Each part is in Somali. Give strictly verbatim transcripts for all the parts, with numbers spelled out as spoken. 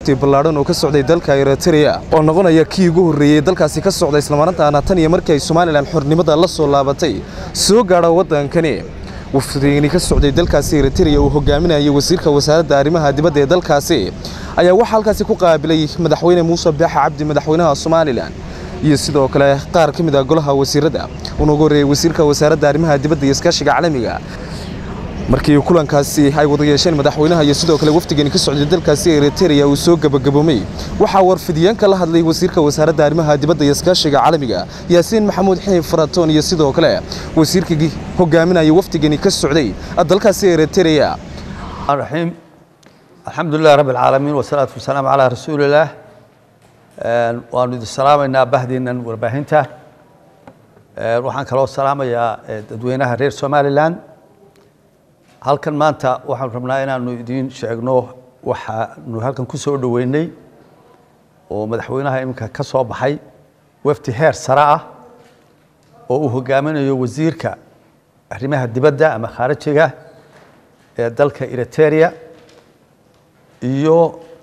wafdi ballaaran oo ka socday dalka Eritrea oo noqonaya kii ugu horeeyay dalkaasi ka socday isla markaana tan iyo markii ay Soomaaliland xornimada la soo laabatay soo gaadhay wadankani wafdigani ka socday dalkaasi Eritrea oo hogaaminayay wasiirka wasaaradda arrimaha dibadda ee dalkaasi ayaa waxa halkaasi ku qaabilay madaxweyne Muuse Biixi Cabdi madaxweynaha Soomaaliland iyo sidoo kale qaar ka mid ah golaha wasiirada oo ugu horeeyay wasiirka wasaaradda arrimaha dibadda iyo iskaashiga caalamiga markii kulankaasi ay wada yeesheen madaxweynaha iyo sidoo kale wafdigani ka socday dalkaasi Eritrea uu soo gabagaboomay waxa warfidiyeenka la hadlay wasiirka wasaaradda arrimaha dibadda iyo iskaashiga caalamiga Yaasiin Maxamuud Xiin Faratoon iyo sidoo kale wasiirkii hogaaminaya wafdigani ka socday dalkaasi Eritrea الرحيم الحمد لله رب العالمين والصلاة والسلام على رسول الله وأن السلام إن بهدينا ورباهنته روحان كلو السلام يا دوينها رير سوماليلاند halkan maanta waxaan rabnaa inaanu idin sheegno waxaanu halkan ku soo dhaweynay oo madaxweynaha imka ka soo baxay wafdi heer sare ah oo uu hogaaminayo wasiirka arrimaha dibadda ama khaarijiga ee dalka Eritrea iyo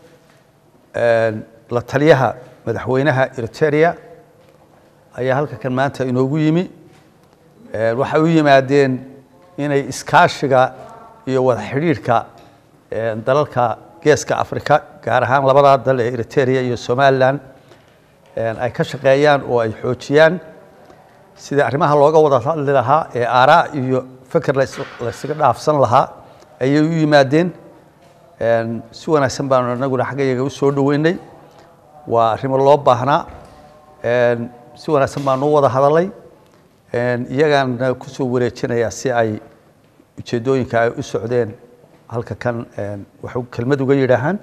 la taliyaha madaxweynaha Eritrea ayaa halkan maanta inoogu yimi waxa uu yimaadeen inay iskaashiga iyo wada xiriirka dalalka geeska Afrika gaar ahaan labada dal ee Eritrea iyo Soomaaliland ay ka shaqeeyaan oo ay xoojiyaan sida arrimaha looga wada hadli lahaa ee aaraa iyo fikir la isaga dhaafsan lahaa ayay u yimaadeen si wanaagsan baan anaguna xaggayaga u soo dhaweynay waa arrimo loo baahnaa si wanaagsan baan u wada hadalay iyagana ku soo wareejinaya si ay ujeedooyinka ay u socdeen halka kan wax kelmad uga yiraahan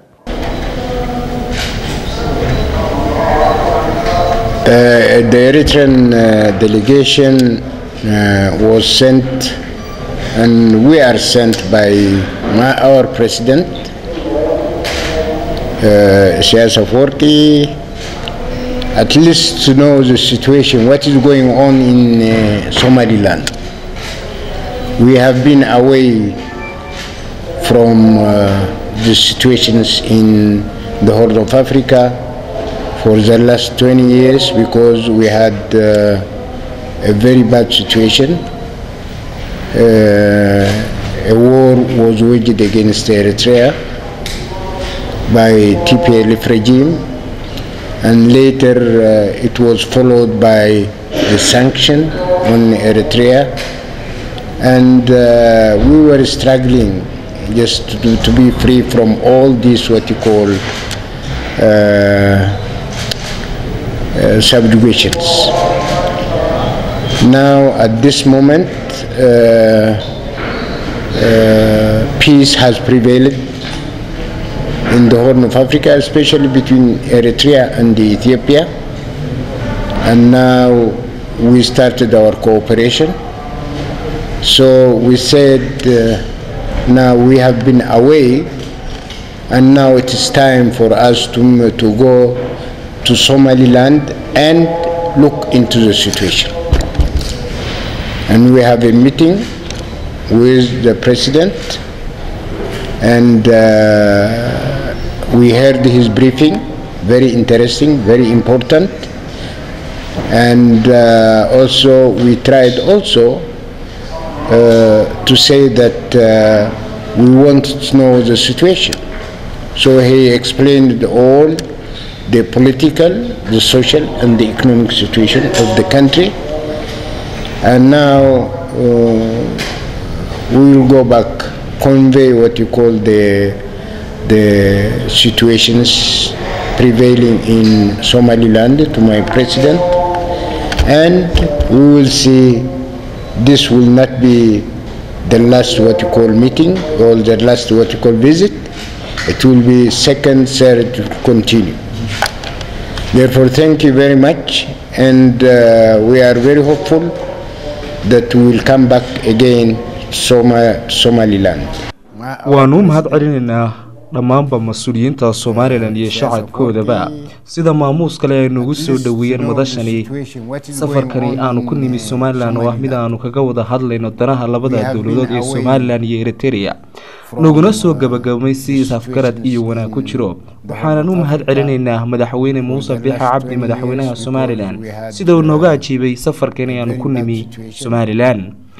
the Eritrean uh, delegation uh, was sent and we are sent by my, our president uh, Isaias Afwerki at least to know the situation, what is going on in uh, Somaliland. We have been away from uh, the situations in the Horn of Africa for the last twenty years because we had uh, a very bad situation. Uh, a war was waged against Eritrea by T P L F regime, and later uh, it was followed by the sanction on Eritrea, and uh, we were struggling just to, do, to be free from all these what you call uh, uh, subjugations. Now at this moment uh, uh, peace has prevailed in the Horn of Africa, especially between Eritrea and Ethiopia, and now we started our cooperation. So we said uh, now we have been away and now it is time for us to, to go to Somaliland and look into the situation. And we have a meeting with the president and uh, we heard his briefing, very interesting, very important, and uh, also we tried also uh, to say that uh, we wanted to know the situation. So he explained all the political, the social and the economic situation of the country, and now uh, we will go back, convey what you call the the situations prevailing in Somaliland to my president, and we will see this will not be the last what you call meeting or the last what you call visit. It will be second, third to continue. Therefore, thank you very much, and uh, we are very hopeful that we will come back again to Soma Somaliland. waanu mahad celinaynaa dhammaanba mas-uuliyiinta Somaliland iyo shacabkoodaba sida maamuus kale ay nagu soo dhaweeyeen madashani safarkani aanu ku nimi Somaliland oo ah mid aanu kaga wada hadlayno danaha labada dawladood ee Somaliland iyo Eritrea naguna soo gabagabay si afgarad iyo wanaag ku jiro waxaan u mahad celinaynaa madaxweyne Muuse Biixi Cabdi madaxweynaha Somaliland sida uu nooga ajiibay safarkani aanu ku nimi Somaliland